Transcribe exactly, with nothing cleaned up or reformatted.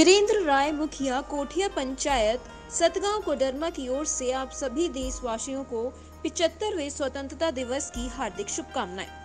वीरेंद्र राय मुखिया कोठिया पंचायत सतगांव कोडरमा की ओर से आप सभी देशवासियों को पिचहत्तरवें स्वतंत्रता दिवस की हार्दिक शुभकामनाएं।